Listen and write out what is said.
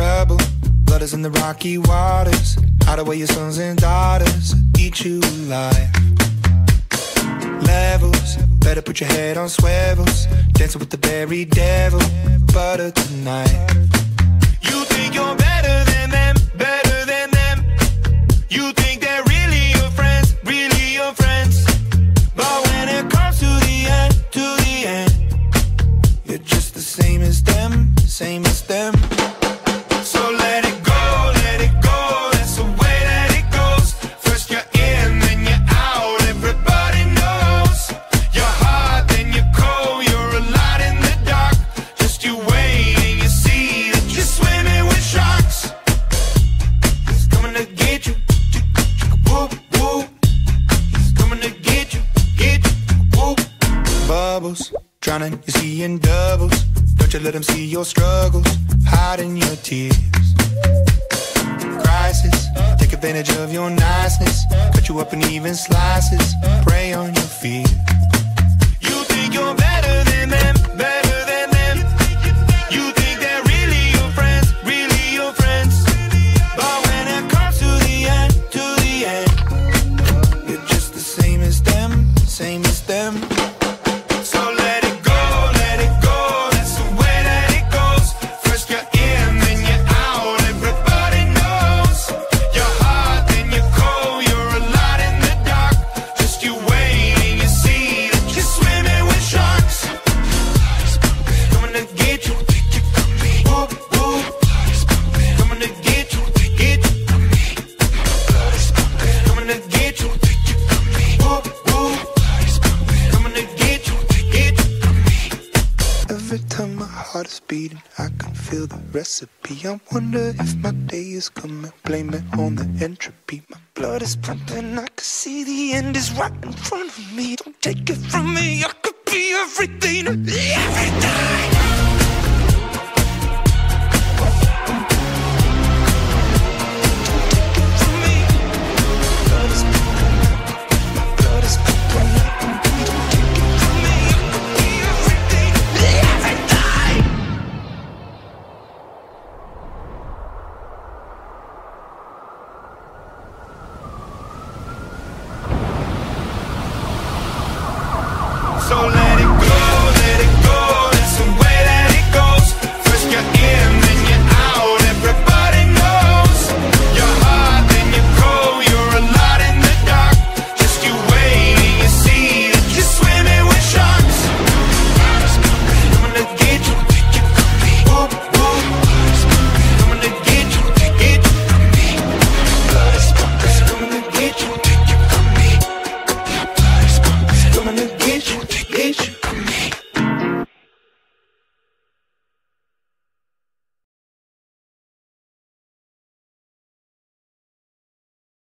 trouble. Blood is in the rocky waters. Hide away your sons and daughters, eat you alive. Levels, better put your head on swivels. Dancing with the very devil, butter tonight. You think you're better than them, better than them. You think they're really your friends, really your friends. But when it comes to the end, you're just the same as them, same as them. So let it go, let it go, that's the way that it goes. First you're in, then you're out, everybody knows. You're hot, then you're cold, you're a light in the dark. Just you wait and you see that you're swimming with sharks. He's coming to get you, whoop, whoop. He's coming to get you, whoop. Bubbles, drowning, you're seeing doubles. Don't you let him see your struggles, hiding your tears. Crisis, take advantage of your niceness. Cut you up in even slices, prey on your fear. You think you're better than them, better than them. You think they're really your friends, really your friends. But when it comes to the end, you're just the same as them, same as them. So let it go, let it go, that's the way that it goes. First you're in, then you're out, everybody knows. You're hot, then you're cold, you're a light in the dark. Just you wait and you see that you're swimming with sharks. Coming to get you, whoop, whoop. Coming to get you, coming to get you, whoop, whoop. Coming to get you. Every time my heart is beating, I can feel the recipe. I wonder if my day is coming, blame it on the entropy. My blood is pumping, I can see the end is right in front of me. Don't take it from me, I could be everything, everything.